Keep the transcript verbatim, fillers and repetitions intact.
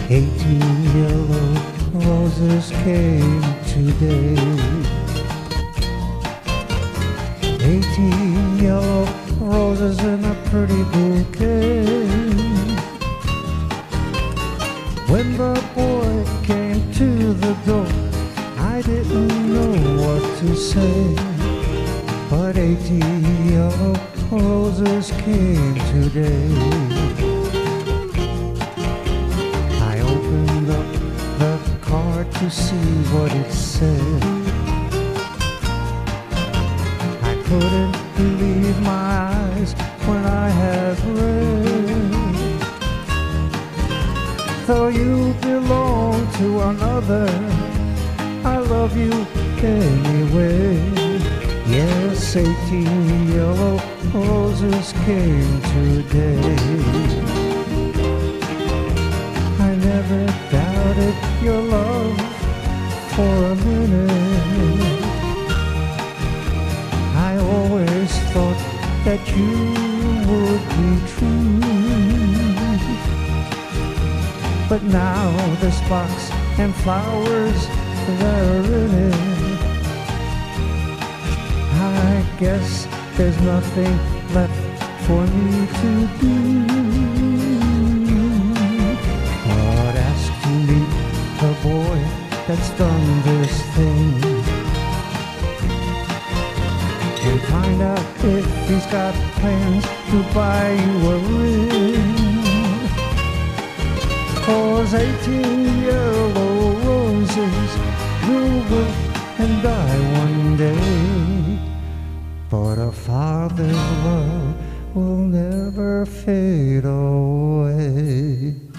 Eighteen yellow roses came today. Eighteen yellow roses in a pretty bouquet. When the boy came to the door, I didn't know what to say, but eighteen yellow roses came today. I opened up the card to see what it said. I couldn't believe my eyes when I had read, though you belong to another, I love you anyway. Yes, eighteen yellow roses came today. I never doubted your love for a minute. I always thought that you would be true. But now this box and flowers that are in it, I guess there's nothing left for me to do but ask to meet the boy that's done this thing, and find out if he's got plans to buy you a ring. 'Cause eighteen yellow roses will wilt and die one day, but a father's love will never fade away.